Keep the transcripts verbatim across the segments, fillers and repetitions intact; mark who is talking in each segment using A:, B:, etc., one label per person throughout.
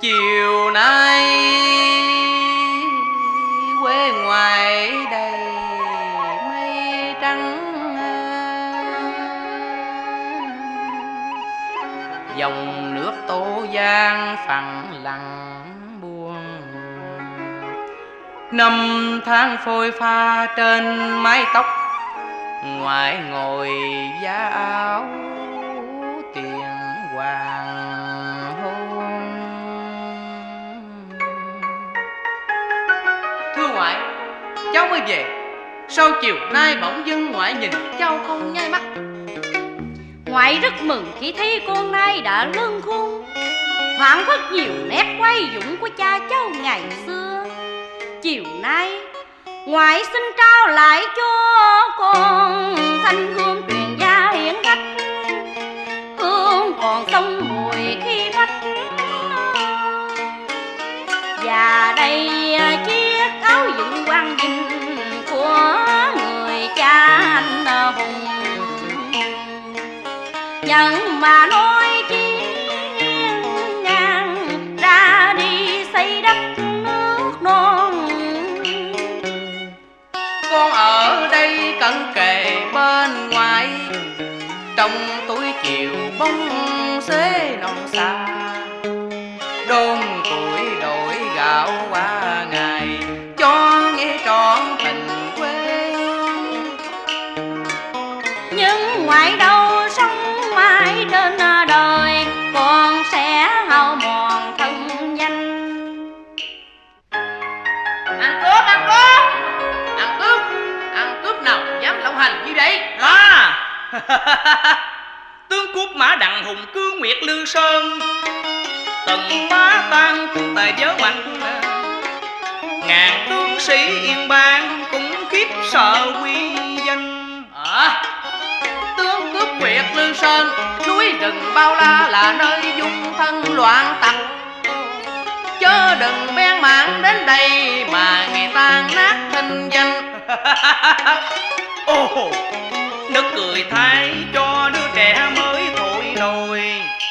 A: chiều nay quê ngoài đầy mây trắng, dòng nước Tô Giang phẳng lặng buông. Năm tháng phôi pha trên mái tóc, ngoài ngồi giá áo tiền hoàng hôn. Thưa ngoại, cháu mới về, sao chiều nay bỗng dưng ngoại nhìn cháu không nháy mắt?
B: Ngoại rất mừng khi thấy con nay đã lớn khôn, thoảng rất nhiều nét quay dũng của cha cháu ngày xưa. Chiều nay ngoại xin trao lại cho con thanh gươm truyền gia hiển hách, hương còn sông mùi khi phách. Và đây chiếc áo dựng quang vinh của người cha anh hùng, nhận mà nói chi ngang ra đi xây đất nước non.
A: Con ở đây cận kề bên ngoài, trong túi chiều bóng xế non xa, đôn tuổi đổi gạo qua ngày cho nghe trọn tình quê.
B: Nhưng ngoại đâu sống mãi trên đời, con sẽ hao mòn thân danh.
A: Ăn cướp, ăn cướp, ăn cướp, ăn cướp nào dám lộng hành như vậy?
C: À, tướng cướp Mã Đặng hùng cư Nguyệt Lương Sơn, từng phá tan quân tài giới mạnh, ngàn tướng sĩ yên bang cũng khiếp sợ quy danh.
A: À, tướng cướp Nguyệt Lương Sơn, núi rừng bao la là nơi dung thân loạn tặc, chớ đừng bén mảng đến đây mà ngày tan nát thanh danh.
C: Ồ, nức cười thay cho đứa trẻ mới thổi nồi,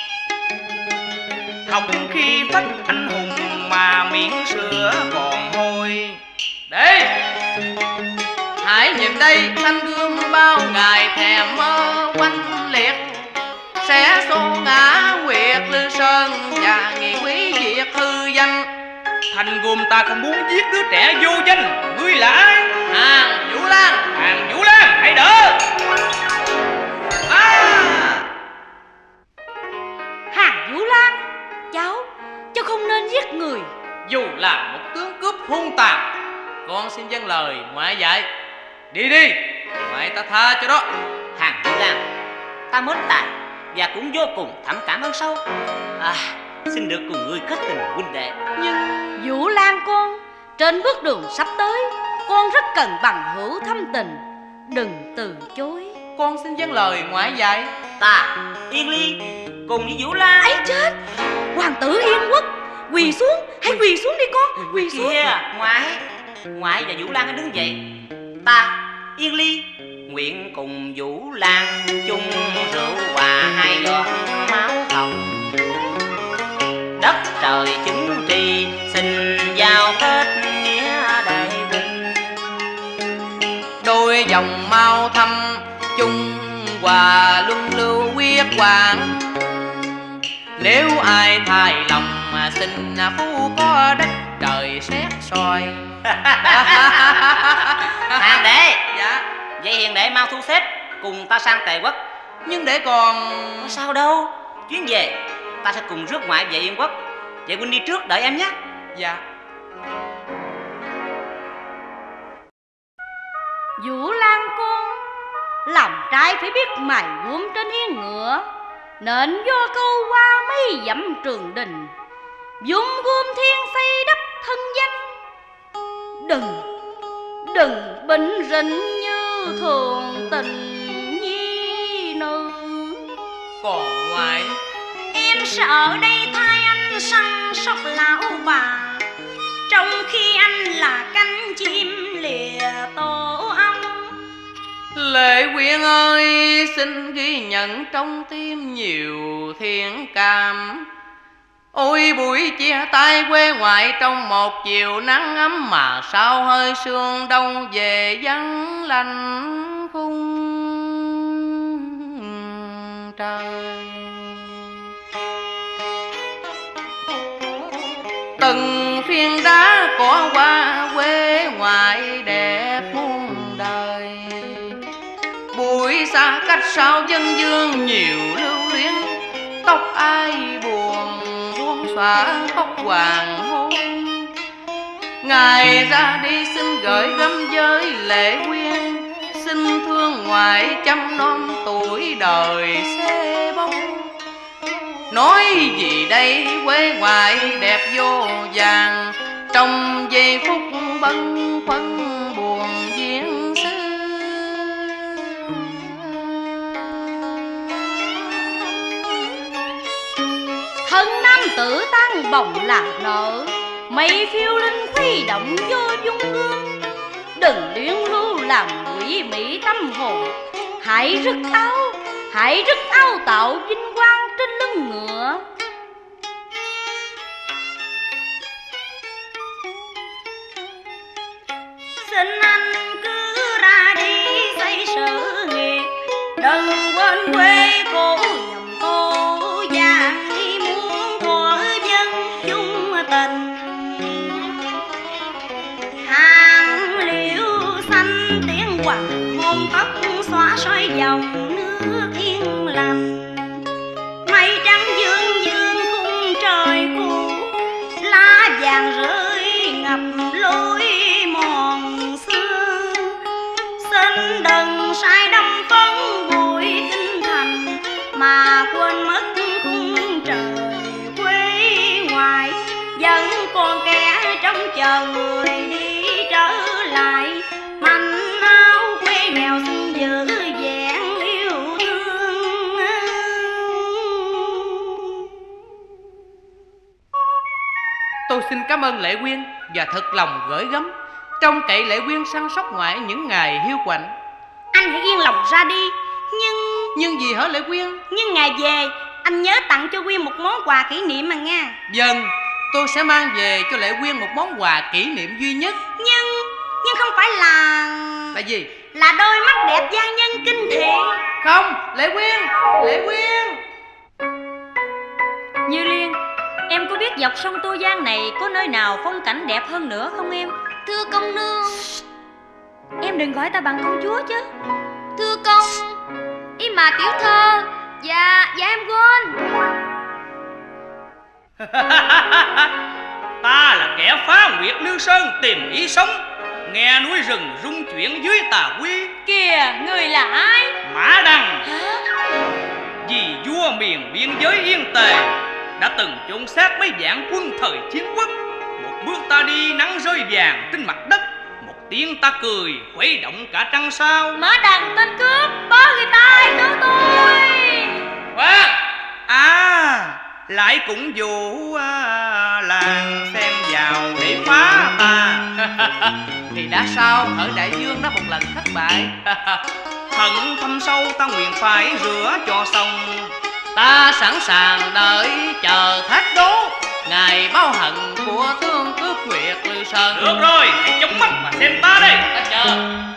C: học khi phách anh hùng mà miệng sữa còn hôi.
A: Đây, hãy nhìn đây, thanh gươm bao ngày thèm mơ quanh liệt, sẽ xô ngã Nguyệt Lương Sơn và nghị quý diệt hư danh.
C: Thành gồm ta không muốn giết đứa trẻ vô danh. Ngươi là ai?
A: Hàng Vũ Lan.
C: Hàng Vũ Lan, hãy đỡ.
A: À!
B: Hàng Vũ Lan, cháu, cháu không nên giết người.
A: Dù là một tướng cướp hung tàn, con xin vâng lời ngoại dạy. Đi đi, ngoại ta tha cho đó.
D: Hàng Vũ Lan, ta mến tài và cũng vô cùng thẩm cảm ơn sâu. À, xin được cùng ngươi kết tình huynh đệ.
B: Nhưng Vũ Lan con, trên bước đường sắp tới, con rất cần bằng hữu thâm tình, đừng từ chối.
A: Con xin vâng lời ngoại dạy.
D: Ta, Yên Ly, cùng với Vũ Lan.
B: Ấy chết, hoàng tử Yên Quốc, quỳ xuống, hãy quỳ xuống đi con, quỳ xuống.
D: Kìa, ngoại, ngoại và Vũ Lan hãy đứng dậy. Ta, Yên Ly, nguyện cùng Vũ Lan chung rượu hòa hai giọt máu hồng. Đất trời chứng tri xin giao kết nghĩa đại huynh,
A: đôi dòng mau thăm chung hòa luân lưu quyết hoàng. Nếu ai thay lòng mà xin phú có đất trời xét soi.
D: Hàng đệ.
A: Dạ.
D: Vậy hiền đệ mau thu xếp cùng ta sang Tề Quốc.
A: Nhưng để còn...
D: Có sao đâu, chuyến về ta sẽ cùng rước ngoại về Yên Quốc. Vậy huynh đi trước đợi em nhé.
A: Dạ.
B: Vũ Lan con, làm trai phải biết mài gươm trên yên ngựa, nên do câu qua mấy dặm trường đình, dung gươm thiên xây đắp thân danh. Đừng, đừng bệnh rịnh như thường tình nhi nữ.
A: Còn ngoại,
E: em sợ đây thay anh săn sóc lão bà, trong khi anh là cánh chim lìa tổ ong.
A: Lệ Quyên ơi, xin ghi nhận trong tim nhiều thiện cảm. Ôi buổi chia tay quê ngoại trong một chiều nắng ấm, mà sao hơi sương đông về vắng lạnh khung trời. Từng phiên đá cỏ qua quê ngoại đẹp muôn đời. Buổi xa cách sao dân dương nhiều lưu luyến, tóc ai buồn buông xõa khóc hoàng hôn. Ngài ra đi xin gửi gắm với Lệ Quyên, xin thương ngoại chăm nom tuổi đời xê bông. Nói gì đây quê ngoại đẹp vô vàng, trong giây phút bâng khuâng buồn viễn xứ.
B: Thân nam tử tan bồng làm nợ, mây phiêu linh khuy động vô dung hương. Đừng luyến lưu làm quỷ mỹ tâm hồn, hãy rứt áo, hãy rứt áo tạo vinh quang trên lưng ngựa.
E: Xin anh cứ ra đi xây sự nghiệp, đừng quên quê cũ dòng tô vàng, muốn thỏa dân chung tình. Hàng liễu xanh tiếng hoàng hôn tóc xóa soi dòng nước yên lành. Mây trắng dương dương khung trời cũ, lá vàng rơi ngập lối mòn xưa. Xin đừng sai đắm phấn bụi kinh thành, mà quên mất khung trời quê ngoại. Vẫn còn kẻ trông chờ người đi trở lại, manh áo quê nghèo xin giữ vẹn yêu thương.
A: Tôi xin cảm ơn Lệ Quyên và thật lòng gửi gắm, trông cậy Lệ Quyên săn sóc ngoại những ngày hiu quạnh.
E: Anh hãy yên lòng ra đi. Nhưng...
A: Nhưng gì hả Lệ Quyên?
E: Nhưng ngày về anh nhớ tặng cho Quyên một món quà kỷ niệm mà nha.
A: Vâng, tôi sẽ mang về cho Lệ Quyên một món quà kỷ niệm duy nhất.
E: Nhưng... Nhưng không phải là...
A: Là gì?
E: Là đôi mắt đẹp gian nhân kinh thiện.
A: Không, Lệ Quyên, Lệ Quyên.
F: Như Liên, em có biết dọc sông Tô Giang này có nơi nào phong cảnh đẹp hơn nữa không em?
B: Thưa công nương.
F: Em đừng gọi ta bằng công chúa chứ.
B: Thưa công, ý mà tiểu thơ. Dạ, dạ em quên.
C: Ta là kẻ phá Nguyệt Lương Sơn tìm ý sống, nghe núi rừng rung chuyển dưới tà quy.
F: Kìa, người là ai?
C: Mã Đằng.
F: Hả?
C: Vì vua miền biên giới Yên Tề đã từng chôn xác mấy vạn quân thời chiến quốc. Một bước ta đi nắng rơi vàng trên mặt đất, một tiếng ta cười khuấy động cả trăng sao.
F: Mã Đằng tên cướp, báo người ta hãy cứu tôi.
C: Khoan, à lại cũng vụ à, làng xen vào để phá ta.
A: Thì đã sao, ở đại dương đó một lần thất bại.
C: Hận thâm sâu ta nguyện phải rửa cho xong.
A: Ta sẵn sàng đợi chờ thách đố, ngày báo hận của thương cướp Nguyệt Lư Sơn.
C: Được rồi, hãy chống mắt và xem ta đây.
A: Ta chờ.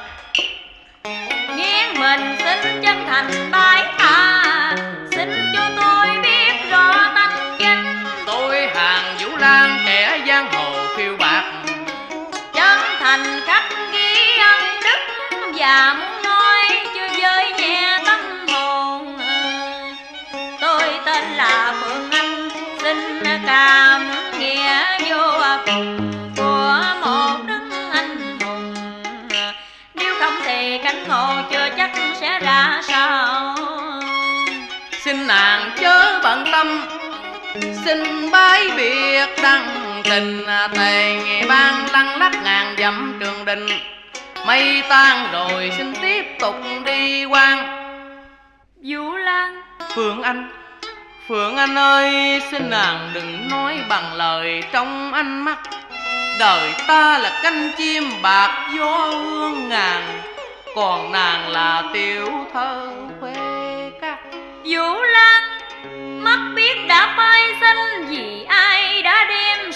F: Nghiêng mình xin chân thành bái tạ, xin cho tôi biết rõ tánh danh.
A: Tôi Hàng Vũ Lan, kẻ giang hồ phiêu bạc,
F: Chân thành khắc ghi ân đức, và muốn nói chưa vơi nhẹ tâm hồn. Tôi tên là Phượng Anh, xin cảm nghĩa vô cùng của một đức anh hùng. Nếu không thì cảnh ngộ chưa chắc sẽ ra sao.
A: xin nàng chớ bận tâm, xin bái biệt đăng tình. Tề ngày ban lăng lắc ngàn dặm trường đình, mây tan rồi xin tiếp tục đi quan.
F: Vũ Lan.
A: Phượng Anh, Phượng Anh ơi, xin nàng đừng nói bằng lời trong ánh mắt. Đời ta là cánh chim bạc gió hương ngàn, còn nàng là tiểu thơ khuê cát.
F: Vũ Lan, mắt biết đã phai xanh vì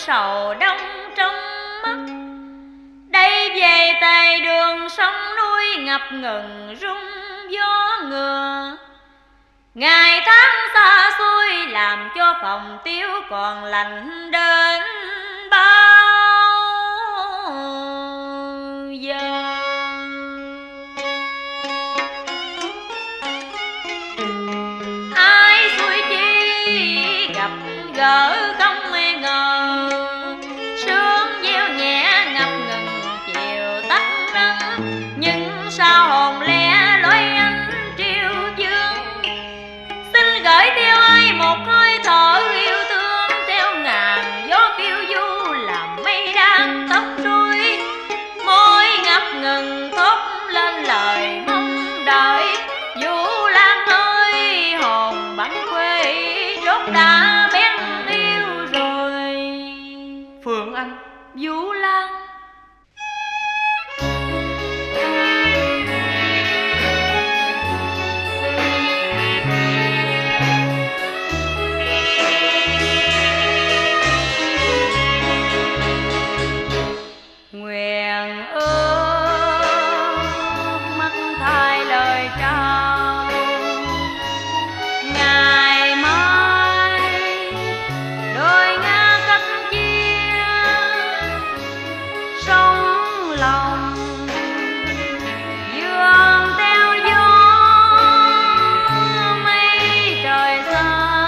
F: sầu đông trong mắt. Đây về tề đường sông núi ngập ngừng rung gió ngựa. Ngày tháng xa xôi làm cho phòng tiêu còn lạnh đến bao giờ. Ai xui chi gặp gỡ không ngờ, sương gieo nhẹ ngập ngừng chiều tắt nắng. Nhưng sao hồn lẻ lối ánh triều dương, xin gửi theo ai một hơi thở yêu thương. Theo ngàn gió phiêu du làm mây đang tóc rối, môi ngập ngừng thốt lên lời mong đợi. Vũ Lan ơi hồn bắn quê rốt đã bén yêu rồi.
A: Phương Anh,
F: Vũ Lan nguyện ước mắt thay lời trao. Ngày mai đôi ngã cách chia, sống lòng dương theo gió mây trời xa.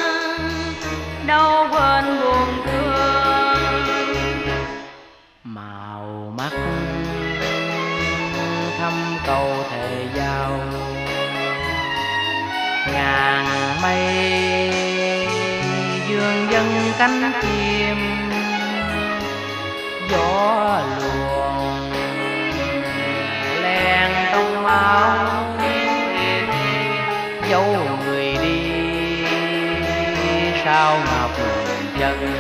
F: Đâu quên buồn thương
A: màu mắt thăm câu thề giao. Ngàn mây dương dâng cánh chim, gió luồn len trong áo. Dấu người đi sao ngập chân.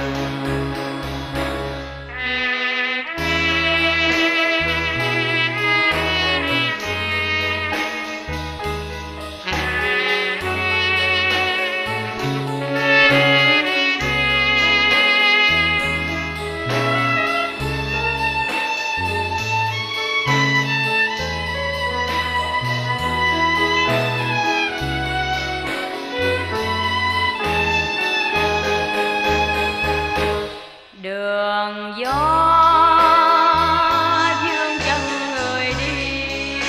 F: đường gió dương chân người đi.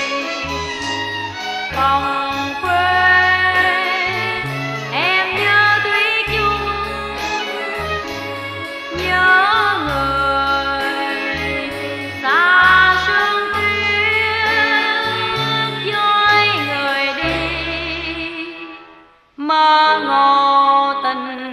F: Phòng quê em nhớ thủy chung, nhớ người xa sương tuyết dõi người đi. Mơ ngộ tình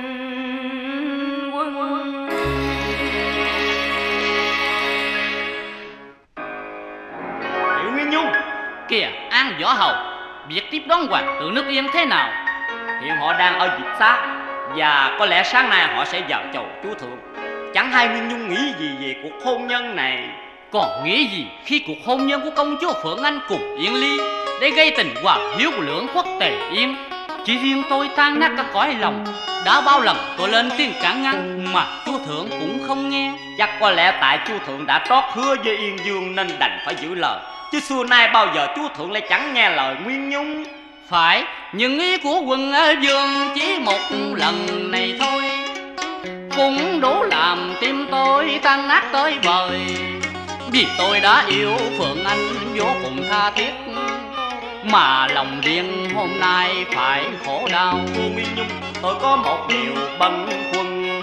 A: Kìa An Võ Hầu, việc tiếp đón hoàng tử nước Yên thế nào?
D: Hiện họ đang ở dịch xá, và có lẽ sáng nay họ sẽ vào chầu chúa thượng. Chẳng hay Nguyên Nhung nghĩ gì về cuộc hôn nhân này?
A: Còn nghĩ gì khi cuộc hôn nhân của công chúa Phượng Anh cùng Yên Ly để gây tình hòa hiếu của lưỡng quốc Tề Yên? Chỉ riêng tôi tan nát cả cõi lòng. Đã bao lần tôi lên tiếng cản ngăn mà chúa thượng cũng không nghe.
D: Chắc có lẽ tại chúa thượng đã trót hứa với Yên Dương nên đành phải giữ lời, chứ xưa nay bao giờ chúa thượng lại chẳng nghe lời Nguyên Nhung.
A: Phải, nhưng ý của quân vương chỉ một lần này thôi cũng đủ làm tim tôi tan nát tới bời. Vì tôi đã yêu Phượng Anh vô cùng tha thiết, mà lòng riêng hôm nay phải khổ đau.
D: Cô Nguyên Nhung, tôi có một điều băn khoăn.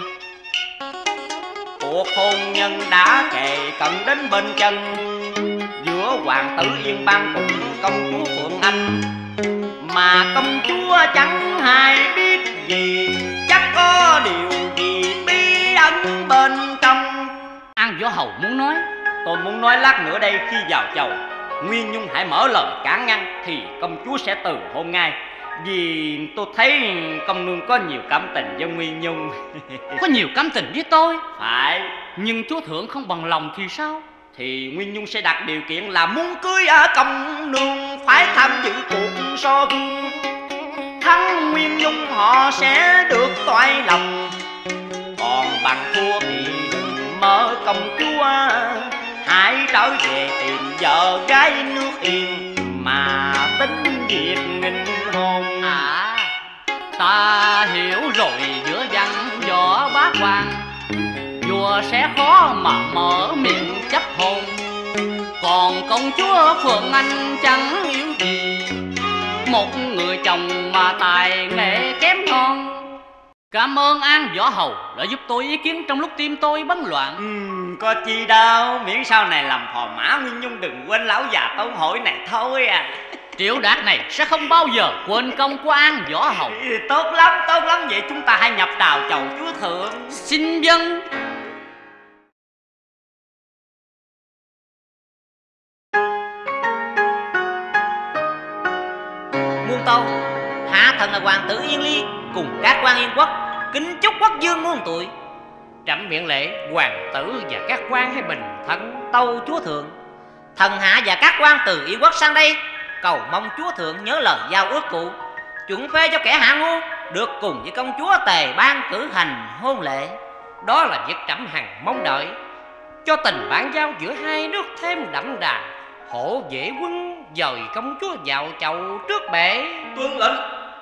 D: Cuộc hôn nhân đã kề cận đến bên chân giữa hoàng tử Yên Bang cùng công chúa Phượng Anh, mà công chúa chẳng hay biết gì, chắc có điều gì bí ẩn bên trong.
A: An Võ Hầu muốn nói?
D: Tôi muốn nói lát nữa đây khi vào chầu Nguyên Nhung hãy mở lời cản ngăn thì công chúa sẽ từ hôn ngay. Vì tôi thấy công nương có nhiều cảm tình với Nguyên Nhung.
A: Có nhiều cảm tình với tôi?
D: Phải.
A: Nhưng chúa thượng không bằng lòng thì sao?
D: Thì Nguyên Nhung sẽ đặt điều kiện là muốn cưới ở công nương phải tham dự cuộc so gương. Thắng Nguyên Nhung họ sẽ được toại lòng, còn bằng thua thì đừng mơ công chúa, hãy trở về tìm vợ gái nước Yên mà tính việc nghinh hôn.
A: À, ta hiểu rồi giữa văn võ bá quan, vua sẽ khó mà mở miệng chấp hôn. Còn công chúa Phượng Anh chẳng yếu gì, một người chồng mà tài nghệ kém non. Cảm ơn An Võ Hầu đã giúp tôi ý kiến trong lúc tim tôi bấn loạn.
D: Ừ, có chi đâu, miễn sau này làm phò mã Nguyên Nhung đừng quên lão già Tống Hội này thôi à.
A: Triệu Đạt này sẽ không bao giờ quên công của An Võ Hầu.
D: Ừ, tốt lắm, tốt lắm, vậy chúng ta hãy nhập đào chầu chúa thượng.
A: Xin vâng.
D: Muôn tâu, hạ thần là hoàng tử Yên Ly cùng các quan Yên Quốc kính chúc quốc dương muôn tuổi.
A: Trẫm miễn lễ hoàng tử và các quan hay bình thân.
D: Tâu chúa thượng, thần hạ và các quan từ Yên Quốc sang đây cầu mong chúa thượng nhớ lời giao ước cũ, chuẩn phê cho kẻ hạ ngu được cùng với công chúa Tề Ban cử hành hôn lễ.
A: Đó là việc trẫm hằng mong đợi, cho tình bạn giao giữa hai nước thêm đậm đà. Hộ vệ quân dời công chúa vào chầu trước bệ.
C: Tuân lệnh.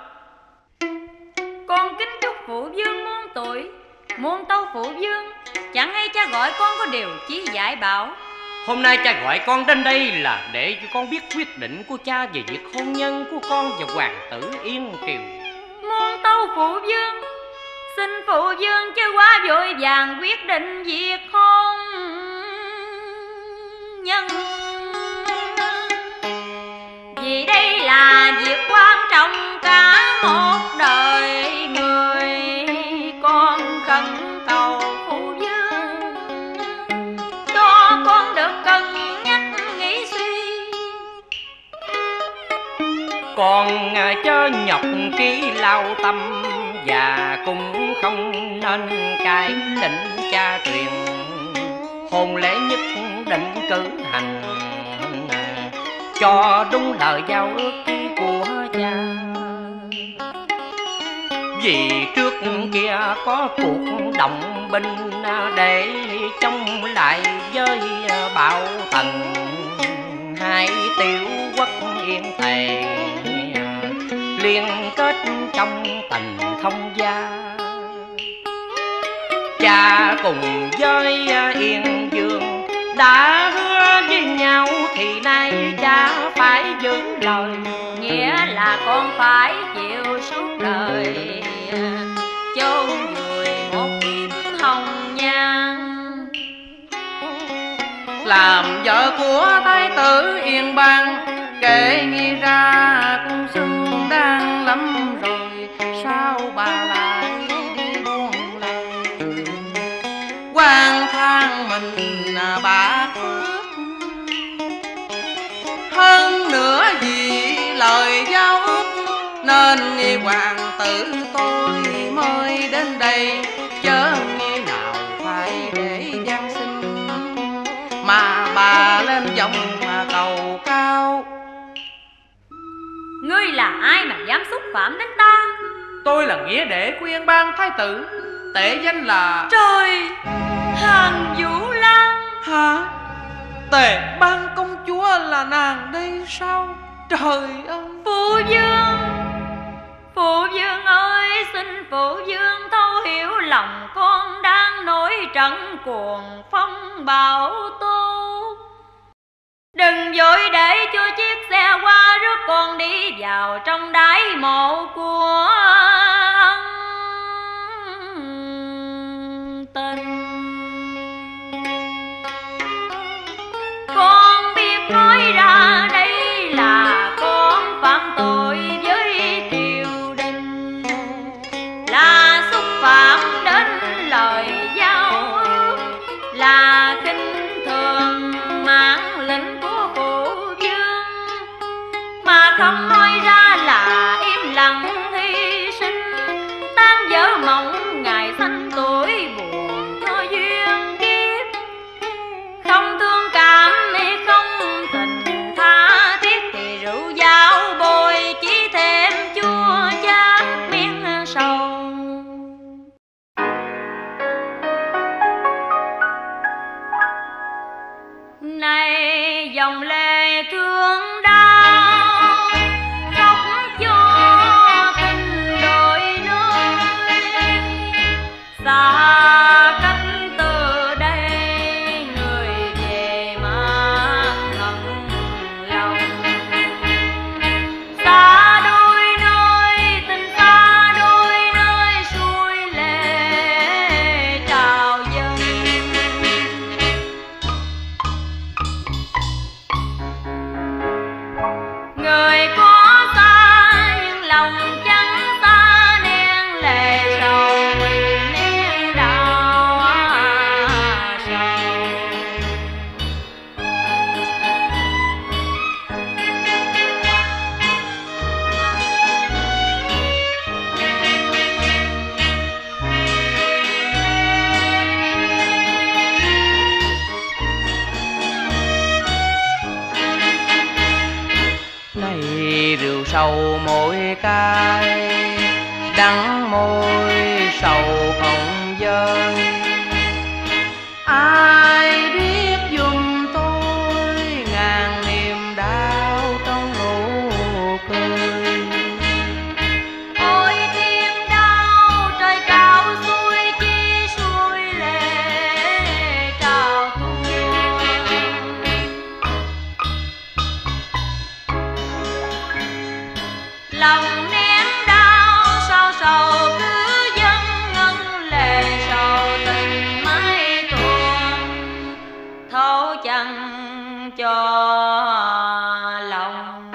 F: Con kính chúc phụ vương muôn tuổi. Muôn tâu phụ vương, chẳng hay cha gọi con có điều chí dạy bảo.
A: Hôm nay cha gọi con đến đây là để cho con biết quyết định của cha về việc hôn nhân của con và hoàng tử Yên Kiều.
F: Muôn tâu phụ vương, xin phụ vương chứ quá vội vàng quyết định việc hôn nhân, vì đây là việc quan trọng cả một đời người. Con khẩn cầu phụ vương cho con được cân nhắc nghĩ suy.
A: Con chớ nhọc trí lao tâm và cũng không nên cãi lệnh cha truyền. Hôn lễ nhất định cử hành cho đúng lời giao ước của cha. Vì trước kia có cuộc động binh để chống lại với Bảo Tần, hai tiểu quốc Yên Tề liên kết trong tình thông gia. Cha cùng với Yên Vương đã hứa với nhau thì nay cha phải giữ lời,
F: nghĩa là con phải chịu suốt đời chôn vùi một kiếp hồng nhan.
A: làm vợ của thái tử Yên Bang. Kể nghĩ ra cũng xứng đáng lắm rồi, sao bà lại đi buông lời quan thang mình bạc phước. Hơn nữa vì lời giao ước nên hoàng tử tôi mới đến đây, chớ nghe nào phải để gian sinh mà bà lên giọng mà cầu cao.
F: Ngươi là ai mà dám xúc phạm đến ta?
A: Tôi là nghĩa đệ của Yên Bang thái tử, tể danh là...
F: Trời, Hàn Vũ Lan.
A: Hả? Tề Ban công chúa là nàng đây sao? Trời ơi!
F: Phụ vương, phụ vương ơi, xin phụ vương thấu hiểu lòng con đang nổi trận cuồng phong bão tố. Đừng vội để cho chiếc xe qua rước con đi vào trong đáy mộ của ân tình. Con biết nói ra đây là con phạm tội với triều đình, là xúc phạm đến lời giao ước, là khinh thường mãn lệnh của phụ vương, mà không nói ra là im lặng thì dòng trắng xa nén lệ sầu nén đau sầu.
A: Này rượu sầu mỗi cái, đắng môi sầu không dơi. Ai biết giùm tôi ngàn niềm đau trong nụ cười.
F: Ôi thiên đau trời cao xuôi chi xuôi lệ trào tuôn. Lòng nén đau sao sầu cứ dâng ngân lệ sầu tình mái tuôn thấu chẳng cho lòng.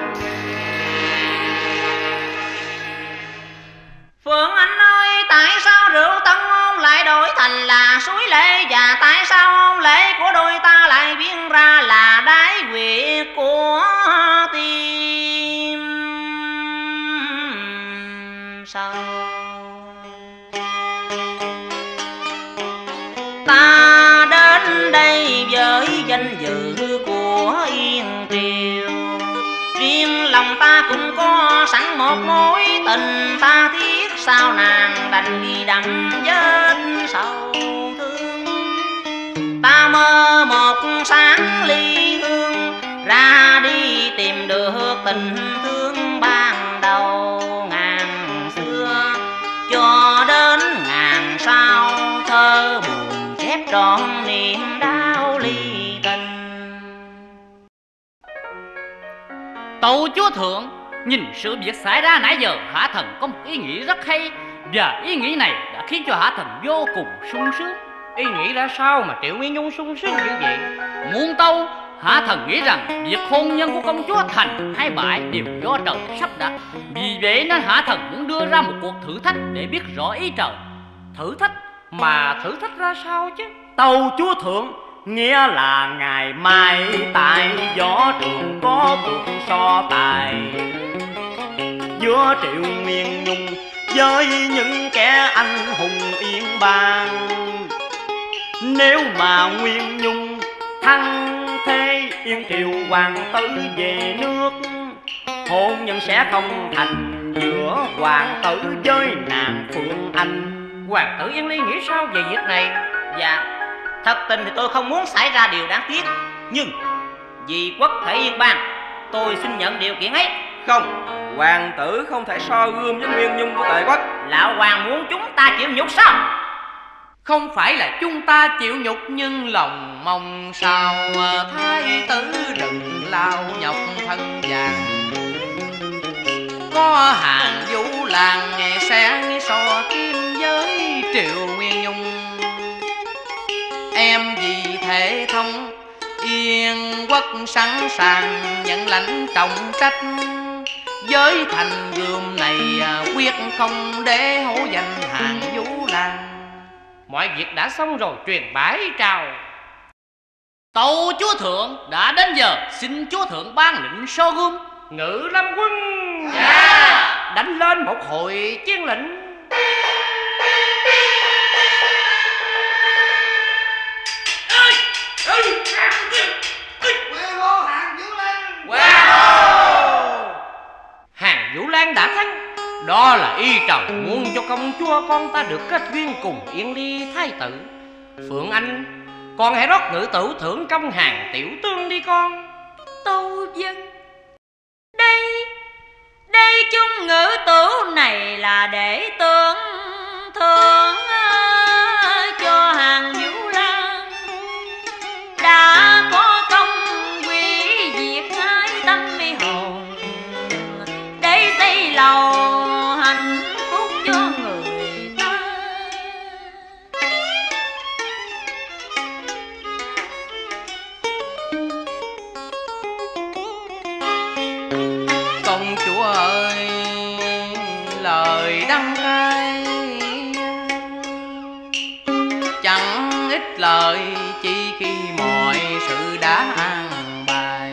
D: Phượng Anh ơi, tại sao rượu tân hôn lại đổi thành là suối lệ? Và tại sao hôn lễ của đôi ta lại biến ra là đái quyệt của tim sâu? Ta đến đây với danh dự của Yên Triều, riêng lòng ta cũng có sẵn một mối tình ta thiết, sao nàng đành ghi đậm vết sầu thương. Ta mơ một sáng ly hương, ra đi tìm được tình thương ban đầu ngàn xưa, cho đến ngàn sau thơ buồn chép trọn niềm đau ly tình.
G: Tâu chúa thượng, nhìn sự việc xảy ra nãy giờ, Hạ Thần có một ý nghĩ rất hay, và ý nghĩ này đã khiến cho Hạ Thần vô cùng sung sướng.
C: Ý nghĩ ra sao mà Triệu Nguyên Nhung sung sướng như vậy?
G: Muốn tâu, Hạ Thần nghĩ rằng việc hôn nhân của công chúa thành hay bại đều do trời sắp đặt. Vì vậy nên Hạ Thần muốn đưa ra một cuộc thử thách để biết rõ ý trời.
C: Thử thách? Mà thử thách ra sao chứ?
H: Tâu chúa thượng, nghĩa là ngày mai tại võ trường có cuộc so tài giữa Triệu Nguyên Nhung với những kẻ anh hùng Yên Bang. Nếu mà Nguyên Nhung thắng thế, Yên Triều hoàng tử về nước, hôn nhân sẽ không thành giữa hoàng tử với nàng Phượng Anh.
C: Hoàng tử Yên Ly nghĩ sao về việc này?
D: Dạ, thật tình thì tôi không muốn xảy ra điều đáng tiếc, nhưng vì quốc thể Yên Bang, tôi xin nhận điều kiện ấy.
I: Không, hoàng tử không thể so gươm với Nguyên Nhung của Tề quốc.
D: Lão hoàng muốn chúng ta chịu nhục sao?
A: Không phải là chúng ta chịu nhục, nhưng lòng mong sao thái tử đừng lao nhọc thân vàng. Có hàng Vũ Làng ngày sáng so kim với Triệu Nguyên Nhung. Em vì thể thông Yên quốc sẵn sàng nhận lãnh trọng trách, với thành gươm này quyết không để hổ danh hàng Vũ Làng.
C: Mọi việc đã xong rồi, truyền bái trào.
G: Tâu chúa thượng, đã đến giờ xin chúa thượng ban lệnh so gươm.
C: Ngự lâm quân,
G: Dạ.
C: đánh lên một hồi chiến lệnh. Hàng Vũ Lan đã thắng. Đó là y trời muốn cho công chúa con ta được kết duyên cùng Yên Ly thái tử. Phượng Anh, con hãy rót ngự tửu thưởng trong hàng tiểu tương đi con.
F: Tâu dân, đây đây chung ngữ tửu này là để tưởng thưởng cho hàng Vũ Lan đã có công quý diệt hai tâm mi hồn, để xây lầu hạnh phúc cho người ta.
A: Công chúa ơi, lời đắng cay, chẳng ít lời chỉ khi mọi sự đã an bài.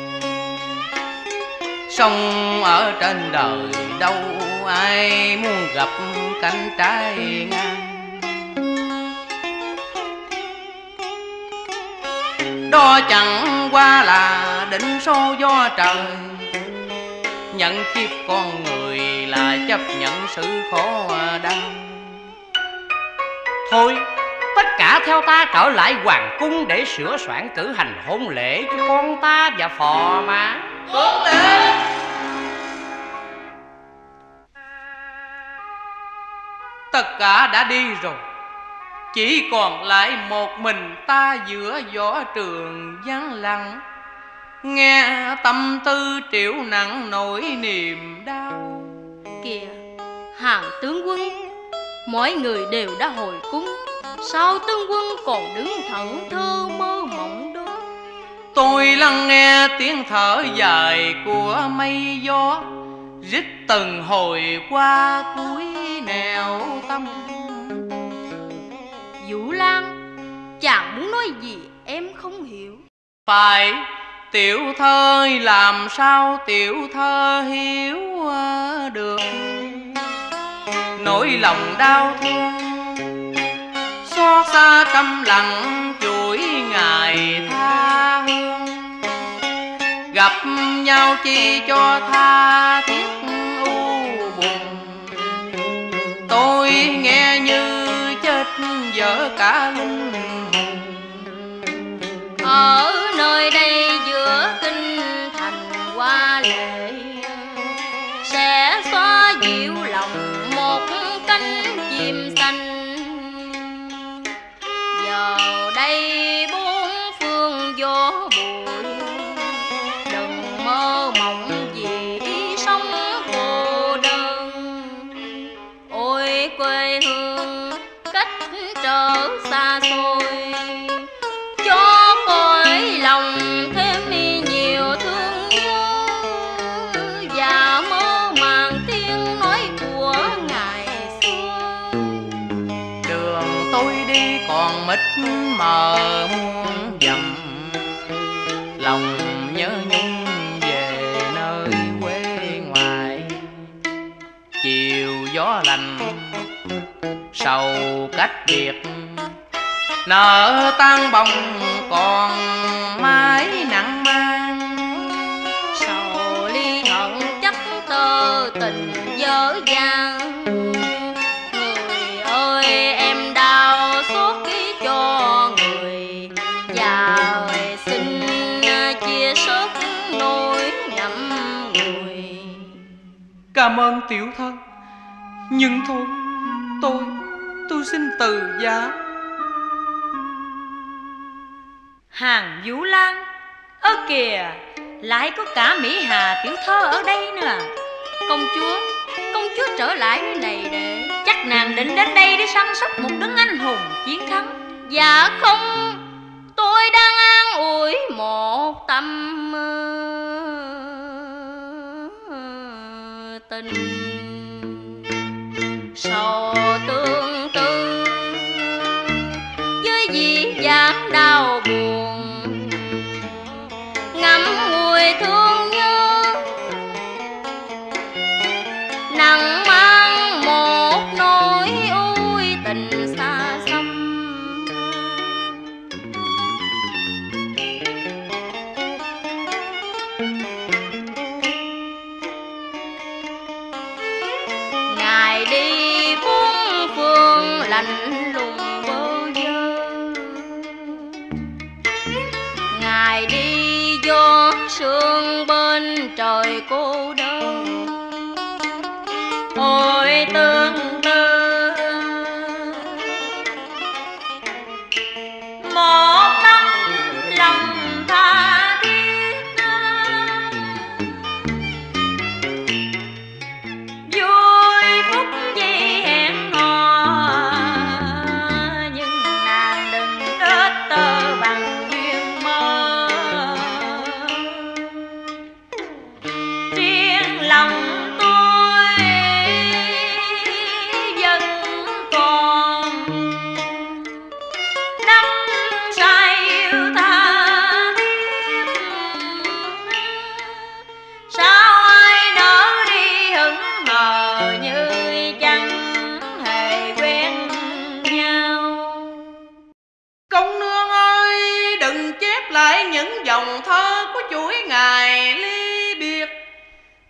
A: Sống ở trên đời đâu ai muốn gặp cánh trái ngang, đó chẳng qua là định số do trời. Nhận kiếp con người là chấp nhận sự khổ đau.
G: Thôi, tất cả theo ta trở lại hoàng cung để sửa soạn cử hành hôn lễ cho con ta và phò mã.
A: Hôn lễ? Tất cả đã đi rồi, chỉ còn lại một mình ta giữa võ trường vắng lặng, nghe tâm tư triệu nặng nỗi niềm đau.
B: Kìa, hàng tướng quân, mọi người đều đã hồi cung, sao tướng quân còn đứng thẫn thơ mơ mộng đó?
A: Tôi lắng nghe tiếng thở dài của mây gió, rít từng hồi qua cuối nẻo tâm.
B: Vũ Lan, chàng muốn nói gì em không hiểu.
A: Phải, tiểu thơ làm sao tiểu thơ hiểu được nỗi lòng đau thương, xót xa căm lặng chuỗi ngày tha hương. Gặp nhau chi cho tha thiết u buồn, tôi nghe như chết dở cả linh hồn.
B: Ở nơi đây giữa kinh thành hoa lệ, sẽ xóa dịu lòng một cánh chim xanh. Giờ đây bốn phương gió bụi, đừng mơ mộng gì sống cô đơn. Ôi quê hương cách trở xa xôi, cho cõi lòng thêm nhiều thương nhớ và mơ màng tiếng nói của ngày xưa.
A: Đường tôi đi còn mịt mờ muôn dặm, lòng nhớ nhung về nơi quê ngoài. Chiều gió lạnh sầu cách biệt, nở tan bông còn mái nặng mang.
B: Sầu ly hận chắc tơ tình dở dang, người ơi em đau xót ký cho người. Và ơi xin chia sớt nỗi ngậm ngùi.
A: Cảm ơn tiểu thơ, nhưng thôi tôi tôi xin từ giá.
F: Hàng Vũ Lan, ơ kìa, lại có cả Mỹ Hà tiểu thơ ở đây nữa.
B: Công chúa, công chúa trở lại nơi này để...
F: Chắc nàng định đến đây để săn sóc một đấng anh hùng chiến thắng.
B: Dạ không, tôi đang an ủi một tâm tình sầu tương tư với dĩ dáng đau buồn, ngắm mùi thương nhớ nặng mang một nỗi ôi tình xa xăm. Ngài đi bốn phương lạnh lùng bơ vơ, Ngài đi gió sương bên trời cô đơn. Ôi tương tư một tấm lòng tha thiết, vui phút gì hẹn hò, nhưng nàng đừng kết tơ bằng duyên mơ. Riêng lòng tôi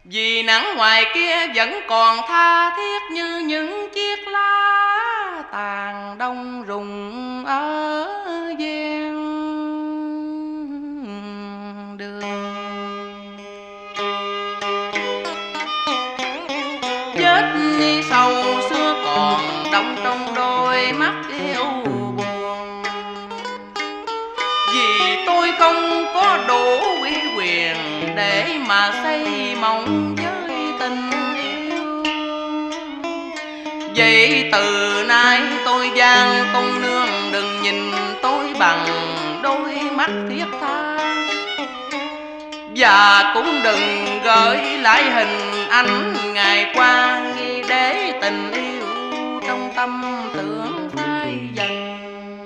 A: Vì nắng ngoài kia vẫn còn tha thiết như những chiếc lá tàn đông rụng ở ven đường. Vết sầu xưa còn đọng trong đôi mắt yêu buồn, vì tôi không có đủ uy quyền để mà xây mộng với tình yêu. Vậy từ nay tôi van công nương đừng nhìn tôi bằng đôi mắt thiết tha, và cũng đừng gửi lại hình ảnh ngày qua, nghi để tình yêu trong tâm tưởng phai dần.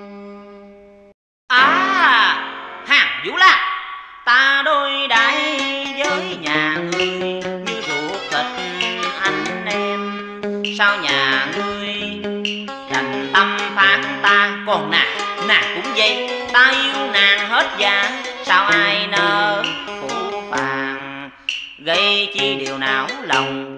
D: À, hàng Vũ Lan, ta đôi đãi với nhà ngươi như ruột thịt anh em, sao nhà ngươi thành tâm phán ta? Còn nàng, nàng cũng vậy, ta yêu nàng hết dạ, sao ai nỡ phụ phàng gây chi điều não lòng.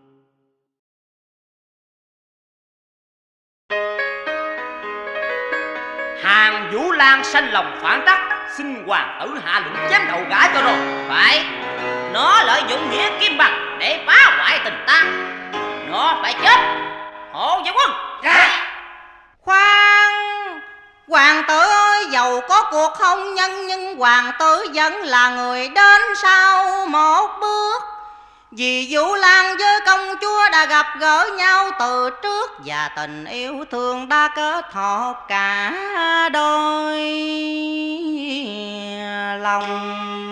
H: Hàng Vũ Lan sanh lòng phản trắc, xin hoàng tử hạ lệnh chém đầu gã cho rồi.
D: Phải, nó lợi dụng nghĩa kim bằng để phá hoại tình ta, nó phải chết. Hộ vệ quân.
E: Dạ. Khoan, hoàng tử ơi, dầu có cuộc hôn nhân nhưng hoàng tử vẫn là người đến sau một bước. Vì Vũ Lan với công chúa đã gặp gỡ nhau từ trước, và tình yêu thương đã kết hợp cả đôi lòng.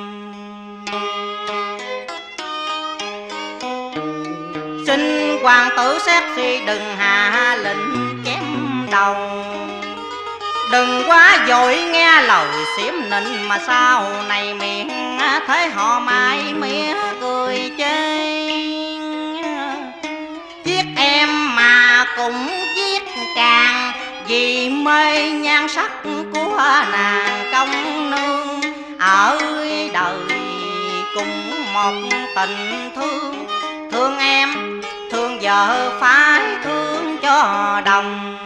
E: Xin hoàng tử xét suy đừng hạ lệnh chém đầu, đừng quá vội nghe lời xiểm nịnh mà sau này miệng thấy họ mãi mía cười chê. Giết em mà cũng giết chàng, vì mê nhan sắc của nàng công nương. Ở đời cũng một tình thương, thương em thương vợ phải thương cho đồng.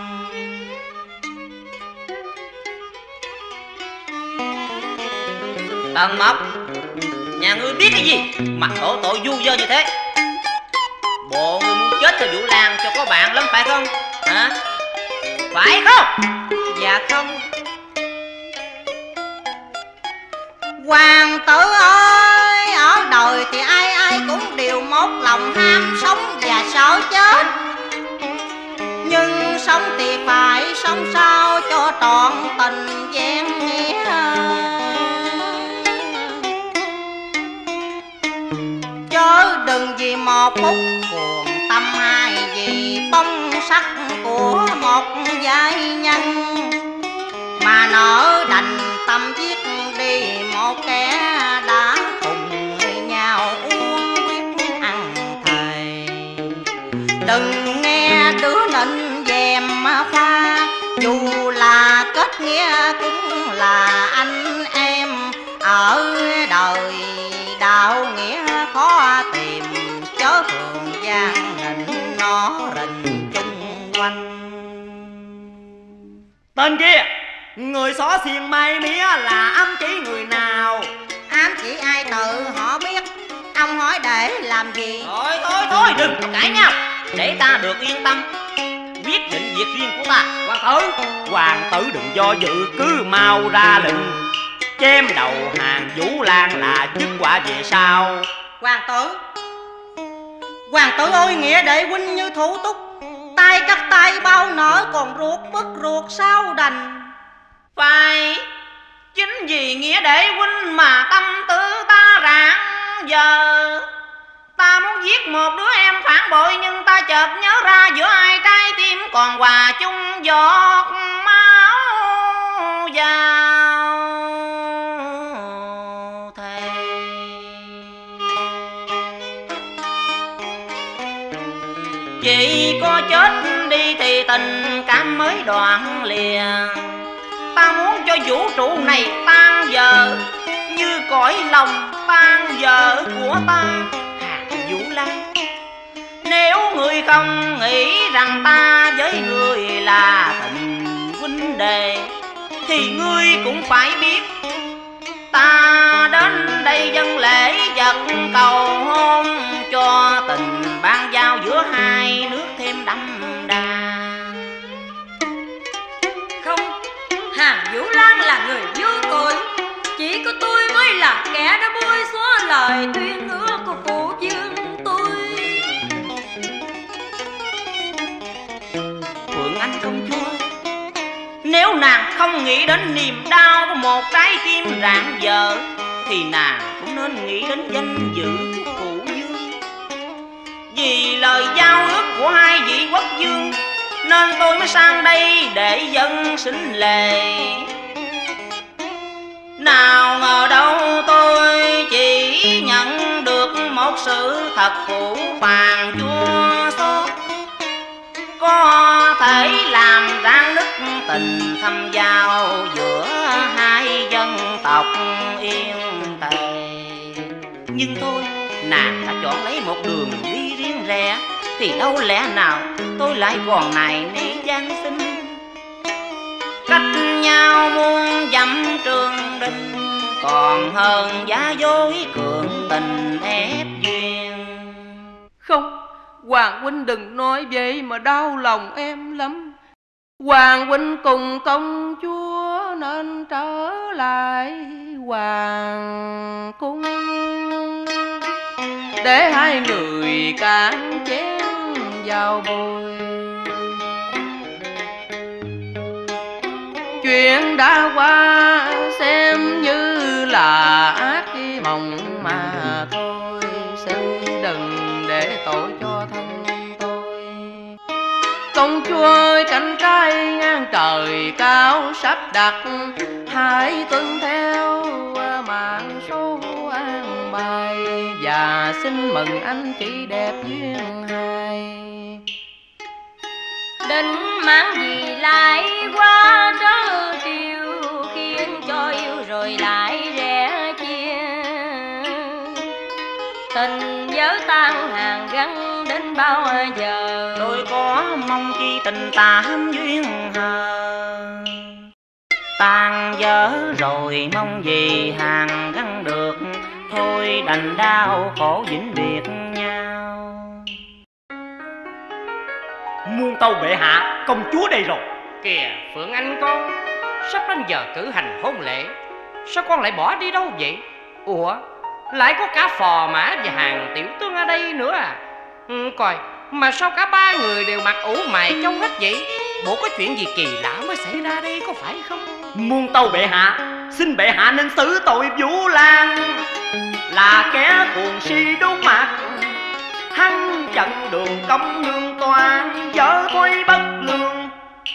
D: Tần Mộc, nhà ngươi biết cái gì mà đổ tội vu vơ như thế? Bộ ngươi muốn chết cho Vũ Lan cho có bạn lắm phải không? Hả? Phải không?
E: Dạ không. Hoàng tử ơi, ở đời thì ai ai cũng đều một lòng ham sống và sợ chết, nhưng sống thì phải sống sao cho trọn tình vẹn nghĩa. Chớ đừng vì một phút cuồng tâm, hai vì bông sắc của một giai nhân, mà nỡ đành tâm giết đi một kẻ đã cùng nhau uống quyết ăn thề. Đừng nghe đứa nịnh dèm khoa, dù là kết nghĩa cũng là anh em. Ở đời đạo nghĩa khó tìm, chớ thường gian nịnh nó rình chung quanh.
H: Tên kia, người xó xiên mai mía là ám chỉ người nào?
E: Ám chỉ ai tự họ biết, ông hỏi để làm gì?
D: Thôi thôi thôi, đừng có cãi nhau, để ta được yên tâm quyết định việc riêng của ta.
H: Hoàng tử, hoàng tử đừng do dự, cứ mau ra lệnh chém đầu Hàng Vũ Lan là dứt quả về sau.
E: Hoàng tử, hoàng tử ơi, nghĩa đệ huynh như thủ túc, tay cắt tay bao nở, còn ruột bất ruột sao đành.
D: Phải, chính vì nghĩa đệ huynh mà tâm tư ta rạng giờ. Ta muốn giết một đứa em phản bội, nhưng ta chợt nhớ ra giữa hai trái tim còn hòa chung giọt máu vào thề. Chỉ có chết đi thì tình cảm mới đoạn lìa. Ta muốn cho vũ trụ này tan vỡ như cõi lòng tan vỡ của ta. Hàng Vũ Lan. Nếu người không nghĩ rằng ta với người là tình huynh đệ, thì ngươi cũng phải biết ta đến đây dâng lễ vật cầu hôn, cho tình ban giao giữa hai nước thêm đậm đà.
F: Không, Hàn Vũ Lan là người vô tội, chỉ có tôi mới là kẻ đã bôi xóa lời tuyên ước của phụ vương tôi.
D: Phượng Anh công chúa, nếu nàng không nghĩ đến niềm đau của một trái tim rạng vỡ, thì nàng cũng nên nghĩ đến danh dự của phụ vương. Vì lời giao ước của hai vị quốc vương nên tôi mới sang đây để dâng sính lệ. Nào ngờ đâu tôi chỉ nhận được một sự thật phụ phàng chua xót, có thể làm rạn nứt tình thâm giao giữa hai dân tộc yên tề. Nhưng thôi, nàng đã chọn lấy một đường đi riêng rẽ, thì đâu lẽ nào tôi lại còn này nỉ gian sinh. Cách nhau muôn dặm trường đình, còn hơn giá dối cường tình ép duyên.
A: Không, Hoàng huynh đừng nói vậy mà đau lòng em lắm. Hoàng huynh cùng công chúa nên trở lại hoàng cung, để hai người cạn chén vào bồi. Chuyện đã qua xem như là ác mộng mà thôi, xin đừng để tội cho thân tôi. Công chúa ơi, cánh trái ngang trời cao sắp đặt, hãy tuân theo mạng số an bài, và xin mừng anh chị đẹp duyên hai.
F: Định mang gì lại qua trớ triều, khiến cho yêu rồi lại rẽ chia. Tình vỡ tan hàng gắn đến bao giờ,
D: tôi có mong chi tình tám duyên hờ. Tan vỡ rồi mong gì hàng gắn được, thôi đành đau khổ vĩnh biệt nhau.
H: Muôn tâu bệ hạ, công chúa đây rồi.
C: Kìa Phượng Anh con, sắp đến giờ cử hành hôn lễ, sao con lại bỏ đi đâu vậy? Ủa, lại có cả phò mã và hàng tiểu tướng ở đây nữa à? Ừ, coi, mà sao cả ba người đều mặc ủ mày trông hết vậy? Bộ có chuyện gì kỳ lạ mới xảy ra đây có phải không?
H: Muôn tâu bệ hạ, xin bệ hạ nên xử tội Vũ Lan là kẻ cuồng si đúng mặt. Hắn chặn đường công nương toan, vợ tôi bất lương.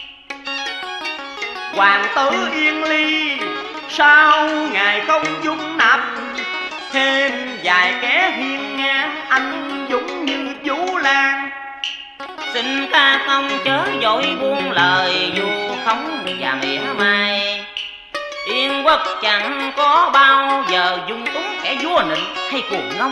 H: Hoàng tử Yên Ly sao ngài không dung nạp thêm vài kẻ hiên ngang anh dũng như Vũ Lan.
D: Xin ca không chớ vội buông lời dù khống và mỉa mai. Yên quốc chẳng có bao giờ dung túng kẻ vua nịnh hay cuồng ngông.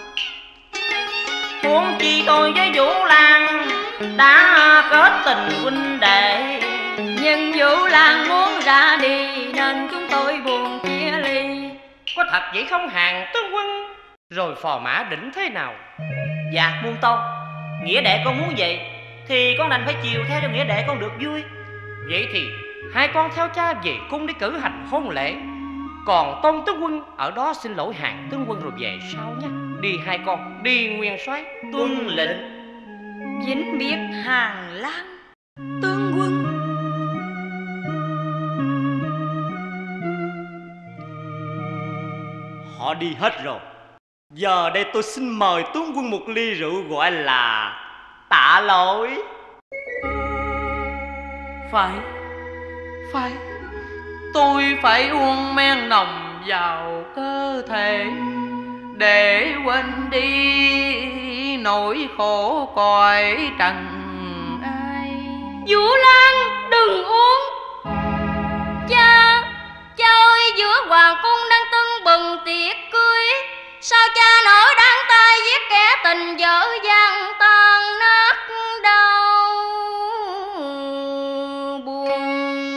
D: Huống chi tôi với Vũ Lan đã kết tình huynh đệ,
F: nhưng Vũ Lan muốn ra đi nên chúng tôi buồn chia ly.
C: Có thật vậy không Hàng tướng quân? Rồi phò mã định thế nào?
D: Dạ muôn tâu, nghĩa đệ con muốn vậy thì con đành phải chiều theo cho nghĩa đệ con được vui.
C: Vậy thì hai con theo cha về cung để cử hành hôn lễ, còn Tôn tướng quân ở đó xin lỗi Hàng tướng quân rồi về sau nhé. Đi hai con, đi nguyên soái.
D: Tuân lệnh.
F: Vĩnh biệt Hàn Lan tướng quân.
H: Họ đi hết rồi. Giờ đây tôi xin mời tướng quân một ly rượu gọi là tạ lỗi.
A: Phải, phải, tôi phải uống men nồng vào cơ thể để quên đi nỗi khổ cõi trần ai.
B: Vũ Lan đừng uống. Cha, cha ơi, giữa hoàng cung đang tưng bừng tiệc cưới, sao cha nỡ đáng tay giết kẻ tình dở dang tan nát đau buồn.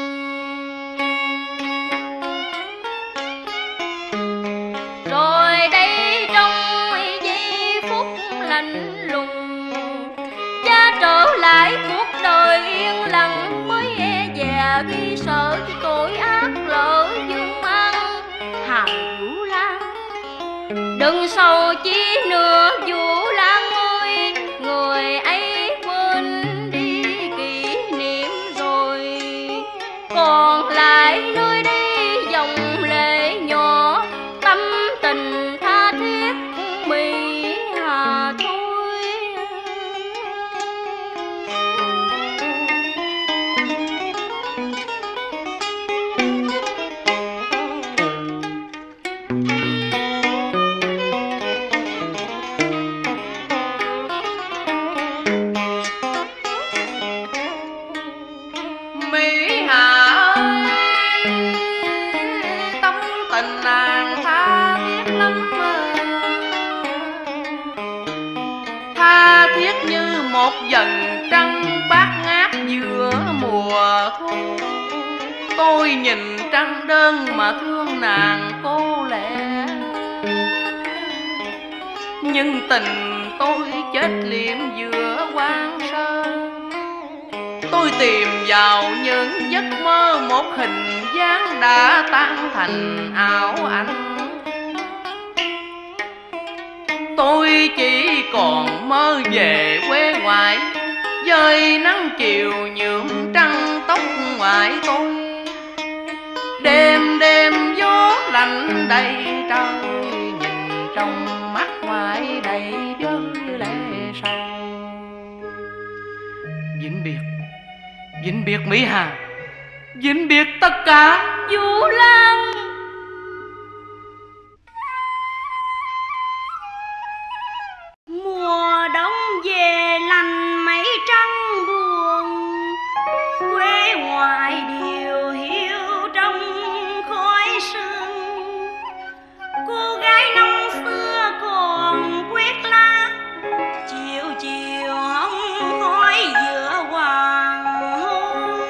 B: Rồi đây trong giây phút lạnh lùng, cha trở lại cuộc đời yên lặng mới e dè khi sợ cho tội ác lỡ dương mang hàm Vũ Lan. Đừng sầu chi nữa Vũ Lan ơi, người ấy quên đi kỷ niệm rồi, còn lại nơi đây dòng lệ nhỏ tâm tình tha thiết Mỹ Hà thôi.
A: Mỹ Hà ơi, tâm tình nàng tha thiết lắm, tha thiết như một dần trăng bát ngát giữa mùa thu. Tôi nhìn trăng đơn mà thương nàng cô lẻ, nhưng tình tôi chết liệm giữa quang sơn. Tôi tìm vào những giấc mơ một hình dáng đã tan thành ảo ảnh. Tôi chỉ còn mơ về quê ngoại, dơi nắng chiều nhuộm trăng tóc ngoại tôi. Đêm đêm gió lạnh đầy trời, nhìn trong mắt ngoại đầy với lệ sầu. Vĩnh biệt, vĩnh biệt Mỹ Hà, vĩnh biệt tất cả
B: Vũ Lan.
E: Mùa đông về lành mấy trăng buồn, quê ngoại điều hiu trong khói sương. Cô gái năm xưa còn quyết lá, chiều chiều hông khói giữa hoàng hôn.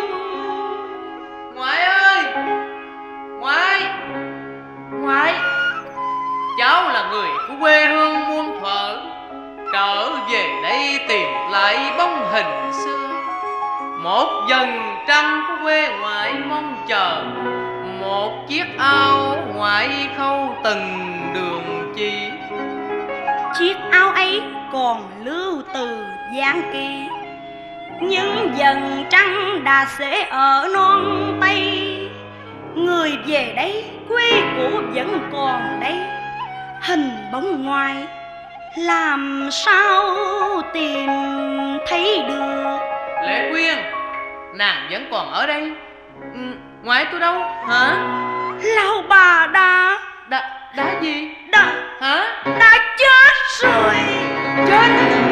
A: Ngoại ơi, ngoại, ngoại, cháu là người của quê hương muôn thuở, trở về đây tìm lại bóng hình xưa. Một dần trăng của quê ngoại mong chờ, một chiếc áo ngoại khâu từng đường chỉ.
E: Chiếc áo ấy còn lưu từ Giang Kỳ, nhưng dần trăng đã sẽ ở non Tây. Người về đây quê cũ vẫn còn đây, hình bóng ngoài làm sao tìm thấy được.
A: Lệ Quyên, nàng vẫn còn ở đây. Ừ, ngoại tôi đâu hả?
E: Lão bà đã
A: Đã, đã gì?
E: đã
A: Hả?
E: đã chết rồi.
A: Chết?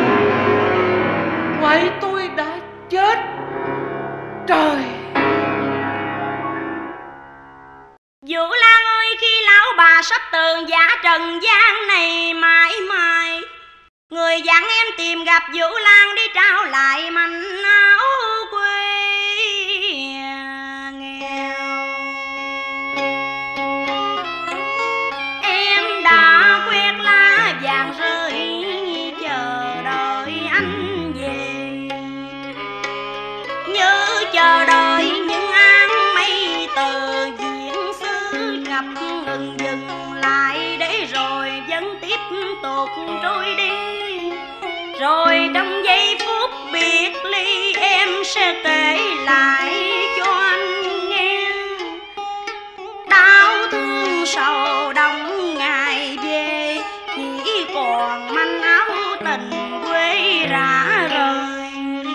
A: Ngoại tôi đã chết? Trời!
E: Vũ Lan ơi, khi lão bà sắp từ giả trần gian này mãi mãi, người dặn em tìm gặp Vũ Lan đi trao lại mảnh áo quê nghèo. Em đã quyết lá vàng rơi chờ đợi anh về, như chờ đợi những áng mây từ diễn xứ ngập ngừng dừng lại, để rồi vẫn tiếp tục trôi đi. Rồi trong giây phút biệt ly em sẽ kể lại cho anh nghe đau thương sầu đau ngày về, chỉ còn manh áo tình quê rã rời.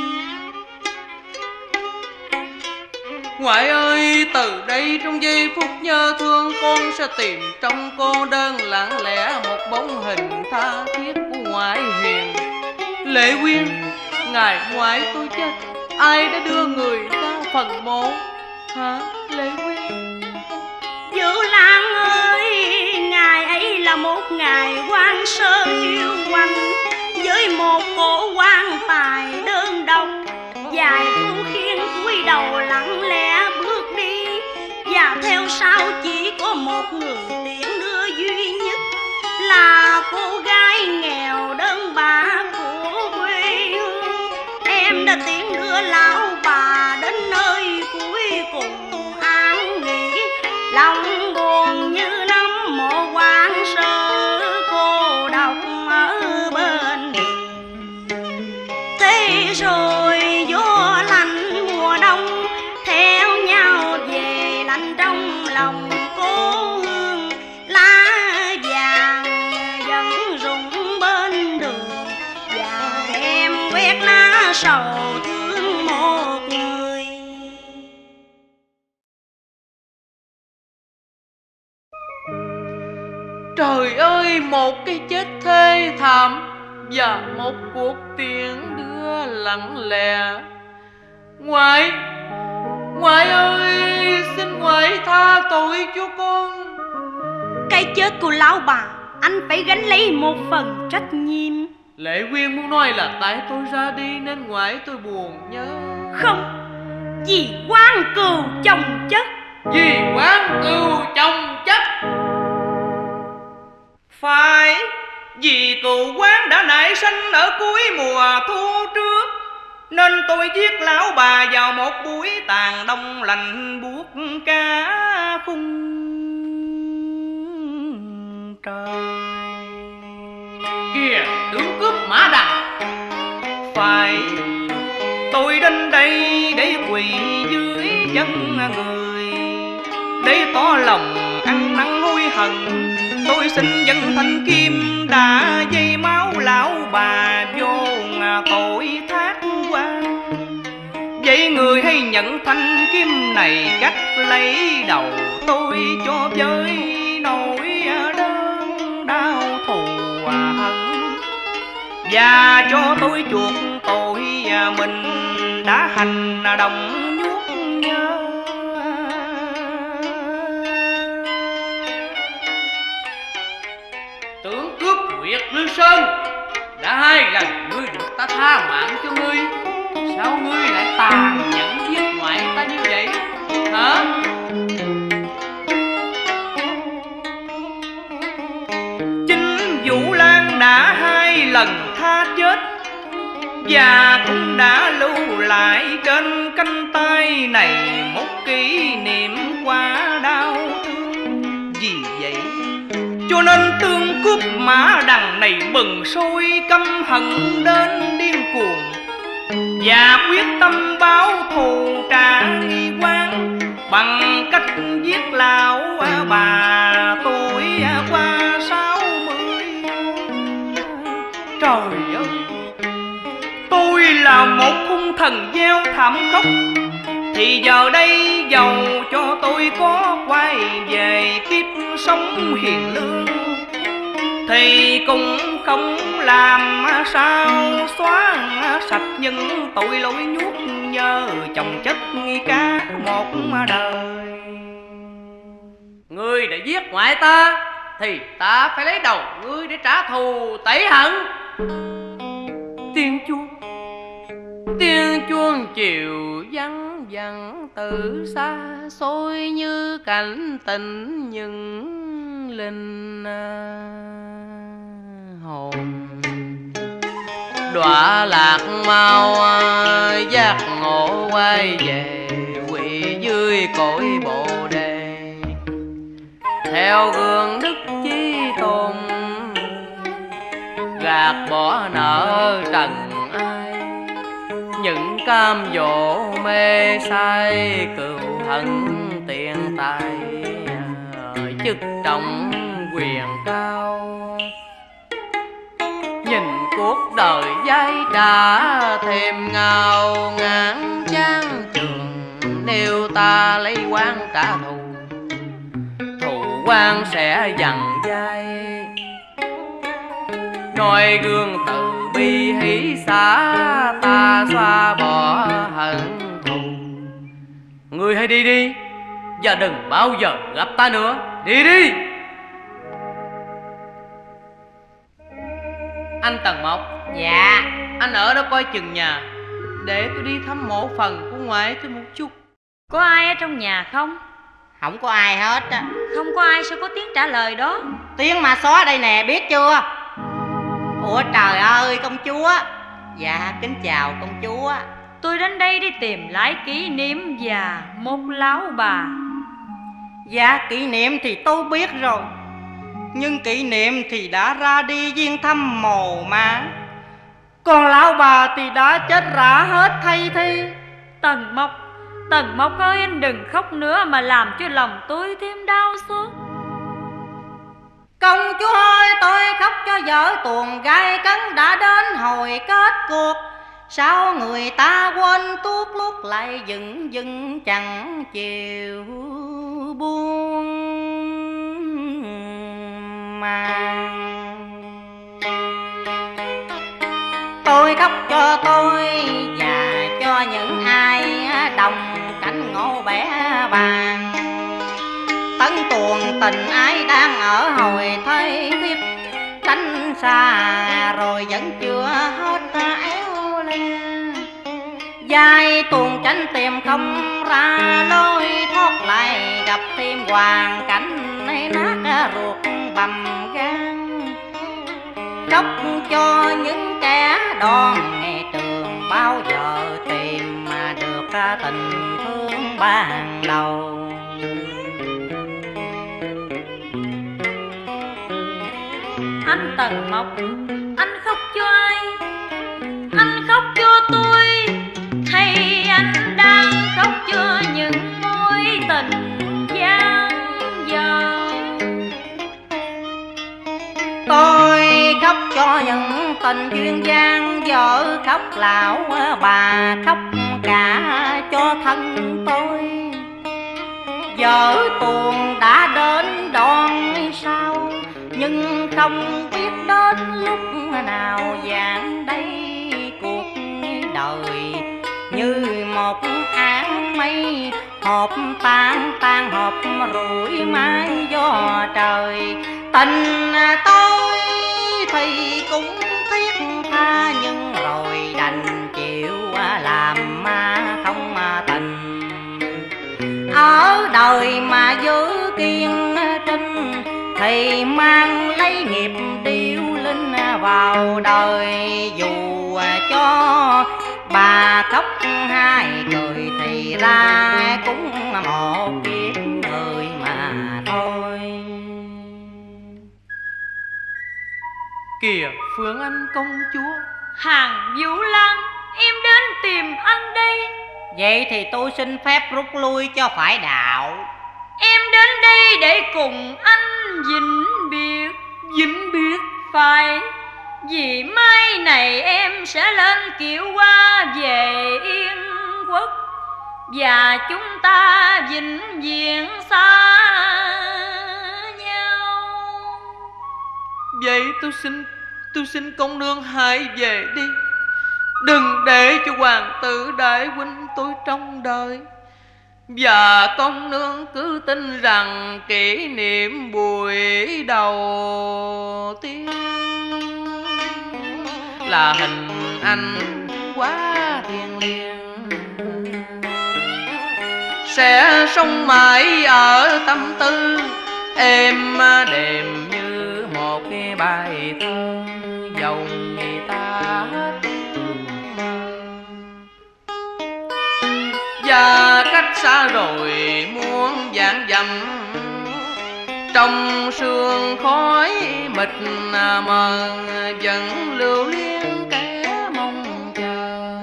A: Ngoại ơi, từ đây trong giây phút nhớ thương, con sẽ tìm trong cô đơn lặng lẽ một bóng hình tha thiết của ngoại hiền. Lệ Quyên, ngày ngoại tôi chết, ai đã đưa người ra phần mộ hả Lệ Quyên?
E: Vũ Lan ơi, ngày ấy là một ngày quan sơ yêu quanh, với một cổ quan tài đơn độc. Dài phu khiên cúi đầu lặng lẽ bước đi, và theo sau chỉ có một người tiễn đưa duy nhất, là cô gái nghèo đơn bạc của quê hương. Em đã tiễn đưa lão bà đến nơi cuối cùng an nghỉ, lòng buồn như nắm mộ quan sơ cô độc ở bên đường. Thế rồi gió lạnh mùa đông theo nhau về, lạnh trong lòng cô hương. Lá vàng vẫn rụng bên đường, và em quét lá sầu thương một người.
A: Trời ơi, một cái chết thê thảm và một cuộc tiễn đưa lặng lẽ. Ngoại, ngoại ơi, xin ngoại tha tội cho con.
E: Cái chết của lão bà anh phải gánh lấy một phần trách nhiệm.
A: Lệ Quyên muốn nói là tại tôi ra đi nên ngoại tôi buồn nhớ.
E: Không, vì quan cừu chồng chất.
A: Vì quan cừu chồng chất.
C: Phải, vì cựu quán đã nảy sinh ở cuối mùa thu trước, nên tôi giết lão bà vào một buổi tàn đông lạnh buốt cả khung trời.
A: Kìa, tướng cướp mã đằng.
C: Phải, tôi đến đây để quỳ dưới chân người, để tỏ lòng ăn năn hối hận. Tôi xin dân thanh kim đã dây máu lão bà vô tội thác quan. Vậy người hãy nhận thanh kim này cắt lấy đầu tôi cho với nỗi đớn đau thù hận, và cho tôi chuộc tội mình đã hành động nhuốc nhớ.
A: Tướng cướp Nguyệt Lương Sơn, đã hai lần ngươi được ta tha mạng cho ngươi, sao ngươi lại tàn nhẫn giết ngoại ta như vậy hả?
C: Chính Vũ Lan đã hai lần tha chết, và cũng đã lưu lại trên cánh tay này một kỷ niệm quá đau thương. Vì vậy cho nên tướng cướp mã đằng này bừng sôi căm hận đến điên cuồng, và quyết tâm báo thù trả nghi quan bằng cách giết lão bà tuổi qua sáu mươi. Trời ơi, tôi là một hung thần gieo thảm khốc, thì giờ đây dầu cho tôi có quay về kiếp sống hiền lương, thì cũng không làm sao xóa sạch những tội lỗi nhuốc nhơ chồng chất cả một đời.
A: Ngươi đã giết ngoại ta thì ta phải lấy đầu ngươi để trả thù tẩy hận. Tiếng chuông, tiếng chuông chiều vắng vẳng từ xa xôi như cảnh tình những linh hồn. Đọa lạc mau giác ngộ quay về, quỳ dưới cội bồ đề, theo gương đức chí tôn, gạt bỏ nợ trần ai. Những cam dỗ mê say, cừu hận tiền tài, chức trọng quyền cao. Nhìn cuộc đời dây trả thêm ngào ngán chán trường, nếu ta lấy quan trả thù, thù quan sẽ dằn dai. Noi gương từ bi hỷ xả, ta xóa bỏ hận thù. Ngươi hãy đi đi, và đừng bao giờ gặp ta nữa. Đi đi. Anh Tần Mộc.
D: Dạ.
A: Anh ở đó coi chừng nhà, để tôi đi thăm mộ phần của ngoại tôi một chút.
F: Có ai ở trong nhà không?
D: Không có ai hết á.
F: Không có ai sao có tiếng trả lời đó?
D: Tiếng ma xó đây nè, biết chưa? Ủa trời ơi công chúa. Dạ kính chào công chúa.
F: Tôi đến đây đi tìm lại kỷ niệm và một lão bà.
D: Dạ kỷ niệm thì tôi biết rồi, nhưng kỷ niệm thì đã ra đi viên thăm mồ mà, còn lão bà thì đã chết rã hết thay thi.
F: Tần Mộc, Tần Mộc ơi, anh đừng khóc nữa mà làm cho lòng tôi thêm đau xót.
D: Công chúa ơi, tôi khóc cho vợ tuồng gai cấn đã đến hồi kết cuộc. Sao người ta quên tuốt lúc lại dừng dừng chẳng chiều buông màng. Tôi khóc cho tôi và cho những ai đồng cảnh ngộ bẻ bàn. Tấn tuồng tình ái đang ở hồi thấy thiết tránh xa rồi vẫn chưa hết éo le. Dài tuồng tránh tìm không ra lối thoát lại gặp thêm hoàn cảnh nát ruột bầm gan. Khóc cho những kẻ đòn ngày trường bao giờ tìm mà được tình thương ban đầu.
F: Anh Tần Mộc, anh khóc cho ai? Anh khóc cho tôi hay anh đang khóc cho những mối tình gian dở?
D: Tôi khóc cho những tình duyên gian dở, khóc lão bà, khóc cả cho thân tôi. Vợ tuồng đã đến đón sau, nhưng không biết đến lúc nào dạng đây. Cuộc đời như một áng mây, hộp tan tan hộp rủi mái gió trời. Tình tôi thì cũng thiết tha, nhưng rồi đành chịu làm ma không tình. Ở đời mà giữ kiên trinh thì mang lấy nghiệp điêu linh vào đời. Dù cho bà khóc hai cười thì ra cũng một kiếp người mà thôi.
A: Kìa Phương Anh công chúa.
F: Hàng Vũ Lan, em đến tìm anh đây.
D: Vậy thì tôi xin phép rút lui cho phải đạo.
F: Em đến đây để cùng anh vĩnh biệt.
A: Vĩnh biệt?
F: Phải, vì mai này em sẽ lên kiệu qua về Yên Quốc, và chúng ta vĩnh viễn xa nhau.
A: Vậy tôi xin Tôi xin công nương hãy về đi, đừng để cho hoàng tử đại huynh tôi trông đợi. Và công nương cứ tin rằng kỷ niệm buổi đầu tiên là hình ảnh quá thiêng liêng, sẽ sống mãi ở tâm tư êm đềm như một cái bài thơ dòng người ta hết mơ. Và cách xa rồi muôn vạn dặm, trong sương khói mịt mờ vẫn lưu luyến kẻ mong chờ.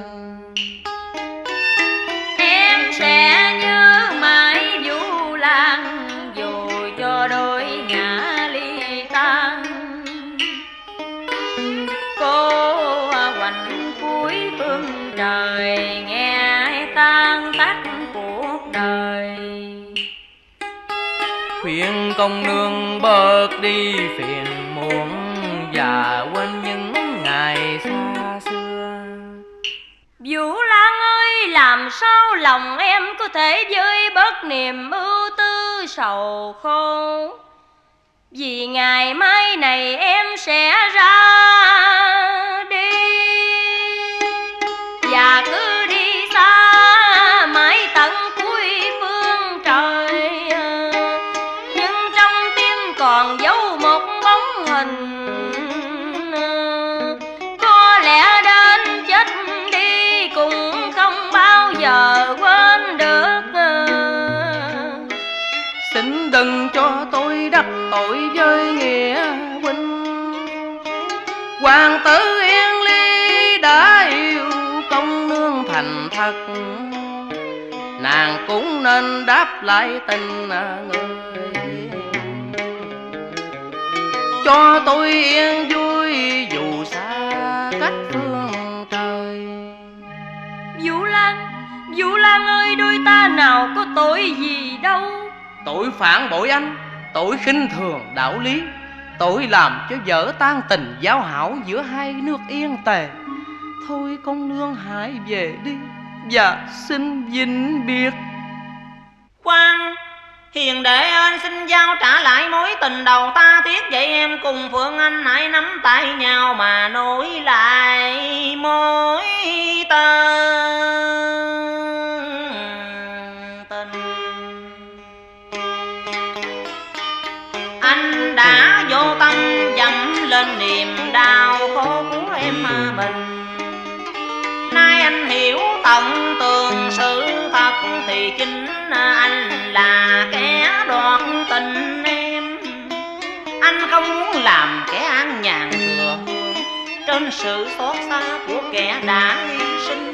F: Em sẽ nhớ mãi Vũ Lan dù cho đôi ngã ly tan. Cô hoành cuối phương trời nghe tan tác cuộc đời.
A: Khuyên công nương bớt đi phiền muộn và quên những ngày xa xưa.
F: Vũ Lan ơi, làm sao lòng em có thể vơi bớt niềm ưu tư sầu khổ? Vì ngày mai này em sẽ ra đi, và cứ đi xa mãi tận cuối phương trời. Nhưng trong tim còn dấu một bóng hình, có lẽ đến chết đi cũng không bao giờ quên được.
A: Xin đừng cho tôi đắc tội với nghĩa huynh. Hoàng tử Yên Ly đã yêu công nương thành thật, nàng cũng nên đáp lại tình người. Cho tôi yên vui dù xa cách phương trời.
F: Vũ Lan, Vũ Lan ơi, đôi ta nào có tội gì đâu.
A: Tội phản bội anh, tội khinh thường đạo lý, tội làm cho vỡ tan tình giao hảo giữa hai nước Yên Tề. Thôi con nương hãy về đi và xin vĩnh biệt.
D: Khoan, hiền đệ ơn, xin giao trả lại mối tình đầu ta thiết. Vậy em cùng Phượng Anh hãy nắm tay nhau mà nối lại mối tình. Anh đã vô tâm dẫm lên niềm đau khổ của em mình. Nay anh hiểu tận tường sự thật thì chính anh là kẻ đoạt tình em. Anh không muốn làm kẻ an nhàn thừa hương trên sự xót xa của kẻ đã hy sinh.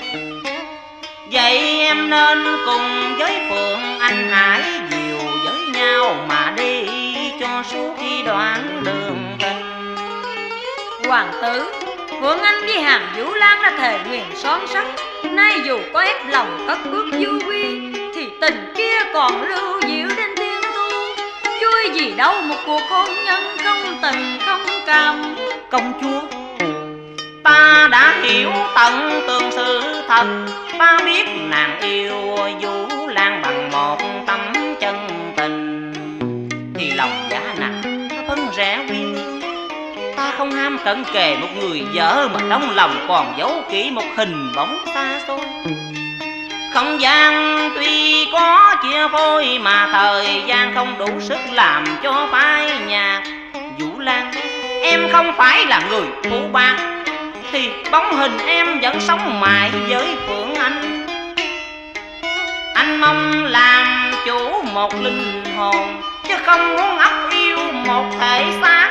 D: Vậy em nên cùng với Phượng Anh hãy dìu với nhau mà đi cho suốt khi đoạn đường tình.
F: Hoàng tử, Phượng Anh với Hàn Vũ Lan đã thề nguyện son sắt. Nay dù có ép lòng cất bước du quy thì tình kia còn lưu diệu đến thiên thu. Vui gì đâu một cuộc hôn nhân không tình không cảm.
D: Công chúa, ta đã hiểu tận tường sự thật. Ta biết nàng yêu Vũ Lan bằng một tấm chân tình, thì lòng giá nặng phân rẽ quy lương. Ta không ham cận kề một người vợ mà trong lòng còn giấu kỹ một hình bóng xa xôi. Không gian tuy có chia phôi mà thời gian không đủ sức làm cho phai nhạt. Vũ Lan, em không phải là người phú bạc thì bóng hình em vẫn sống mãi với Phượng Anh. Anh mong làm chủ một linh hồn chứ không muốn ấp yêu một thể xác.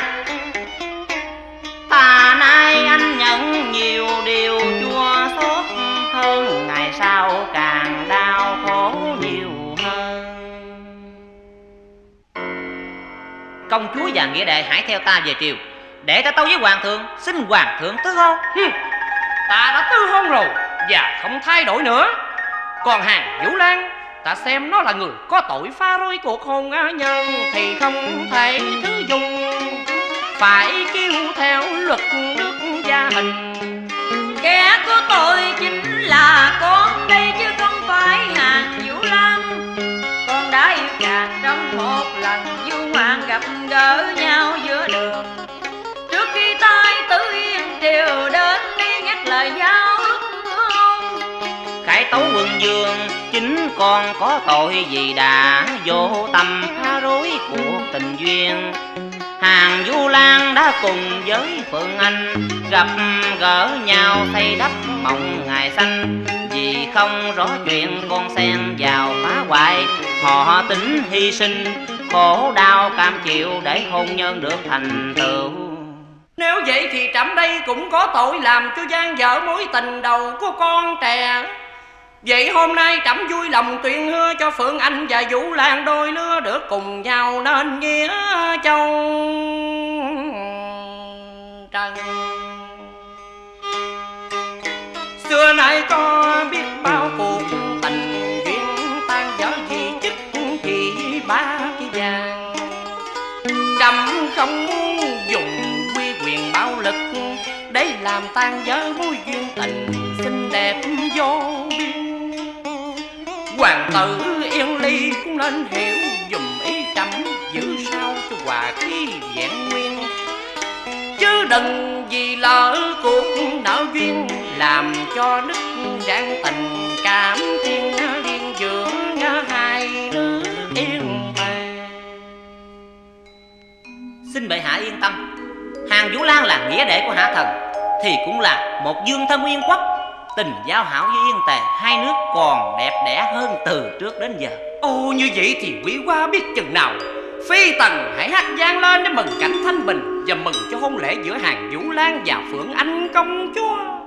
D: Thà nay anh nhận nhiều điều chua xót hơn, ngày sau càng đau khổ nhiều hơn. Công chúa và nghĩa đệ hãy theo ta về triều, để ta tâu với hoàng thượng, xin hoàng thượng tứ hôn.
C: Ta đã tứ hôn rồi và không thay đổi nữa. Còn Hàn Vũ Lan, ta xem nó là người có tội phá rối cuộc hôn nhân thì không thể thứ dùng, phải kêu theo luật nước gia hình.
F: Kẻ có tội chính là con đây chứ không phải Hàn Vũ Lan. Con đã yêu chàng trong một lần du ngoạn gặp gỡ nhau giữa đường. Trước khi tai Tử Yên triều đến đi nhắc lời giao ước hôn.
D: Khải tấu quân dương chính con có tội gì đã vô tâm phá rối cuộc tình duyên. Hàn Vũ Lan đã cùng với Phượng Anh gặp gỡ nhau xây đắp mộng ngày xanh. Vì không rõ chuyện con xen vào phá hoại, họ tính hy sinh khổ đau cam chịu để hôn nhân được thành tựu.
C: Nếu vậy thì trẫm đây cũng có tội làm cho gian dở mối tình đầu của con trẻ. Vậy hôm nay trẫm vui lòng tuyên hứa cho Phượng Anh và Vũ Lan đôi lứa được cùng nhau nên nghĩa châu trần. Xưa nay có biết bao cuộc tình duyên tan vỡ vì chức vì ba cái vàng. Trẫm không muốn dùng quy quyền bạo lực để làm tan vỡ mối duyên tình xinh đẹp vô biên. Hoàng tử Yên Ly cũng nên hiểu dùm ý trẫm giữ sao cho
A: hòa khí vẹn nguyên. Chứ đừng vì lỡ cuộc nợ duyên làm cho nứt rạn tình cảm thiên liên giữa hai nước yên bề.
D: Xin bệ hạ yên tâm, Hàng Vũ Lan là nghĩa đệ của hạ thần thì cũng là một dương thân uyên quốc. Tình giao hảo với Yên Tề hai nước còn đẹp đẽ hơn từ trước đến giờ.
A: Ồ, như vậy thì quý hoa biết chừng nào. Phi tần hãy hát vang lên để mừng cảnh thanh bình và mừng cho hôn lễ giữa Hàng Vũ Lan và Phượng Anh công chúa.